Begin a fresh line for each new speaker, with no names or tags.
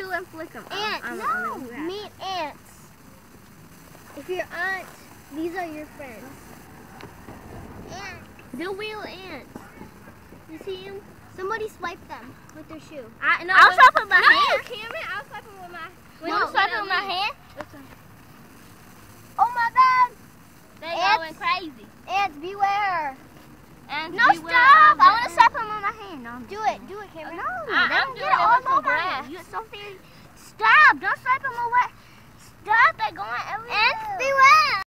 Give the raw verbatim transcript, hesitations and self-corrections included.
wheel and flick them.
Ants,
I'm, I'm,
no.
I'm, I'm
Meet ants. If you're ants, these are your friends. Ants.
The wheel ants. You see them?
Somebody swipe them with their shoe.
I, no,
I'll
with,
swipe with my
no,
hand.
Cameron, I'll swipe them with my.
You want to swipe it with my hand?
This one.
Oh my God!
They
Ants.
going crazy.
Ants, beware.
Ants,
No,
beware
stop!
of
I want to
the-
swipe them with my hand. No, do it. Do it, Cameron. No,
I-
they
I'm
don't
doing
get
it
all
with some
over
grass.
you. You're so very. Stop! Don't swipe them away. Stop! They're going everywhere. Ants, beware.